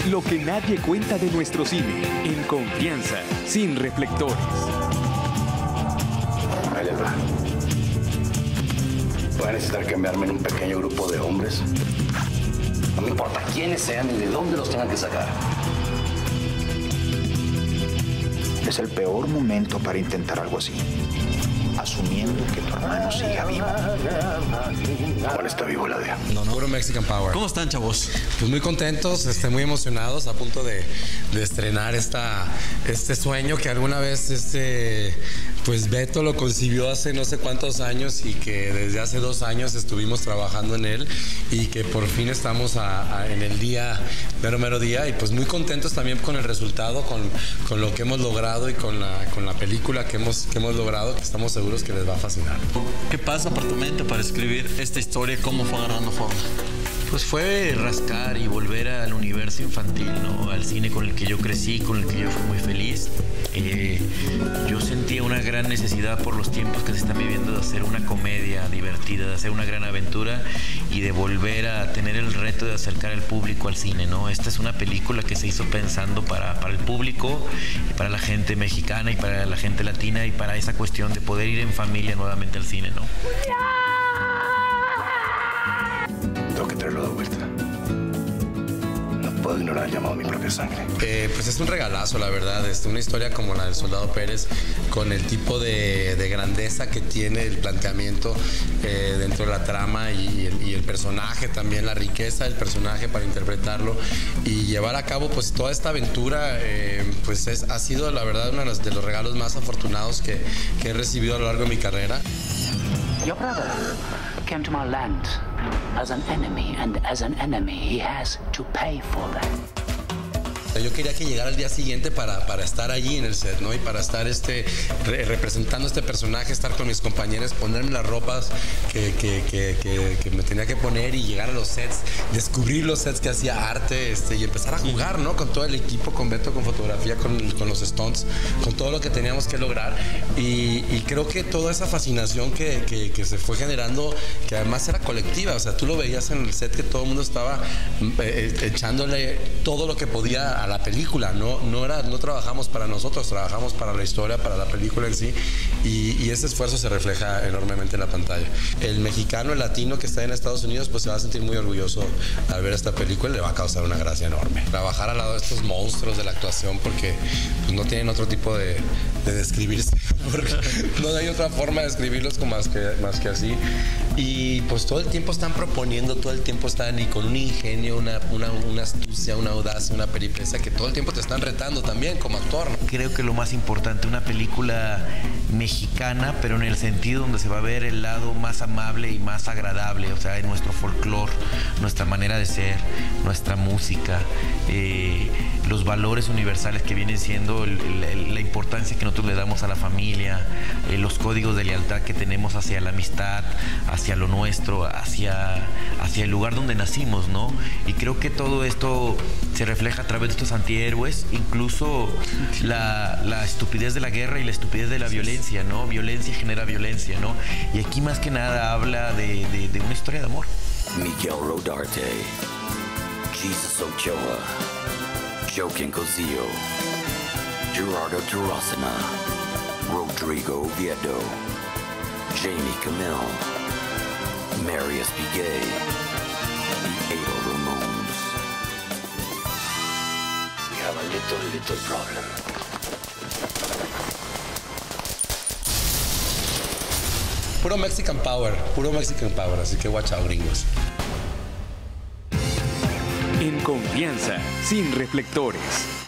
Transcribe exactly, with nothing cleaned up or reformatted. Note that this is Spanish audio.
Lo que nadie cuenta de nuestro cine. En confianza, sin reflectores. Ahí les va. Voy a necesitar cambiarme en un pequeño grupo de hombres. No me importa quiénes sean ni de dónde los tengan que sacar. Es el peor momento para intentar algo así. Asumiendo que tu hermano siga vivo. ¿Cuál está vivo, la de? No, no. Puro Mexican Power. ¿Cómo están, chavos? Pues muy contentos, este, muy emocionados, a punto de, de estrenar esta, este sueño que alguna vez este, pues Beto lo concibió hace no sé cuántos años y que desde hace dos años estuvimos trabajando en él y que por fin estamos a, a, en el día, mero mero día, y pues muy contentos también con el resultado, con, con lo que hemos logrado y con la, con la película que hemos, que hemos logrado, que estamos seguros que les va a fascinar. ¿Qué pasa por tu mente para escribir esta historia? ¿Cómo fue agarrando forma? Pues fue rascar y volver al universo infantil, ¿no? Al cine con el que yo crecí, con el que yo fui muy feliz. Eh, yo sentía una gran necesidad por los tiempos que se están viviendo de hacer una comedia divertida, de hacer una gran aventura y de volver a tener el reto de acercar al público al cine, ¿no? Esta es una película que se hizo pensando para, para el público, y para la gente mexicana y para la gente latina y para esa cuestión de poder ir en familia nuevamente al cine, ¿no? Tengo que traerlo de vuelta. No puedo ignorar el llamado a mi propia sangre. Eh, pues es un regalazo, la verdad. Es una historia como la del Soldado Pérez, con el tipo de, de grandeza que tiene el planteamiento eh, dentro de la trama y el, y el personaje también, la riqueza del personaje para interpretarlo y llevar a cabo pues toda esta aventura. Eh, pues es, ha sido la verdad uno de los, de los regalos más afortunados que, que he recibido a lo largo de mi carrera. Your brother came to my land as an enemy, and as an enemy he has to pay for that. Yo quería que llegara el día siguiente para, para estar allí en el set, ¿no? Y para estar este, re, representando este personaje, estar con mis compañeros, ponerme las ropas que, que, que, que, que me tenía que poner y llegar a los sets, descubrir los sets que hacía arte este, y empezar a jugar, ¿no? Con todo el equipo, con Beto, con fotografía, con, con los stunts, con todo lo que teníamos que lograr. Y, y creo que toda esa fascinación que, que, que se fue generando, que además era colectiva, o sea, tú lo veías en el set que todo el mundo estaba eh, echándole todo lo que podía a la película, no, no, era, no trabajamos para nosotros, trabajamos para la historia, para la película en sí, y, y ese esfuerzo se refleja enormemente en la pantalla. El mexicano, el latino que está en Estados Unidos, pues se va a sentir muy orgulloso al ver esta película y le va a causar una gracia enorme. Trabajar al lado de estos monstruos de la actuación, porque pues, no tienen otro tipo de, de describirse, porque no hay otra forma de describirlos como más que, más que así, y pues todo el tiempo están proponiendo, todo el tiempo están y con un ingenio, una, una, una astucia, una audacia, una peripecia que todo el tiempo te están retando también como actor. Creo que lo más importante, una película mexicana, pero en el sentido donde se va a ver el lado más amable y más agradable, o sea, en nuestro folclore, nuestra manera de ser, nuestra música, eh, los valores universales que vienen siendo el, el, la importancia que nosotros le damos a la familia, eh, los códigos de lealtad que tenemos hacia la amistad, hacia lo nuestro, hacia, hacia el lugar donde nacimos, ¿no? Y creo que todo esto se refleja a través de estos antihéroes, incluso la, la estupidez de la guerra y la estupidez de la violencia, ¿no? Violencia genera violencia, ¿no? Y aquí más que nada habla de, de, de una historia de amor. Miguel Rodarte, Jesus Ochoa, Joaquin Cosio, Gerardo Tarasana, Rodrigo Oviedo, Jamie Camille, Marius Piguet, y Abel Ramones. We have a little, little problem. Puro Mexican Power, puro Mexican Power, así que watch out, gringos. En confianza, sin reflectores.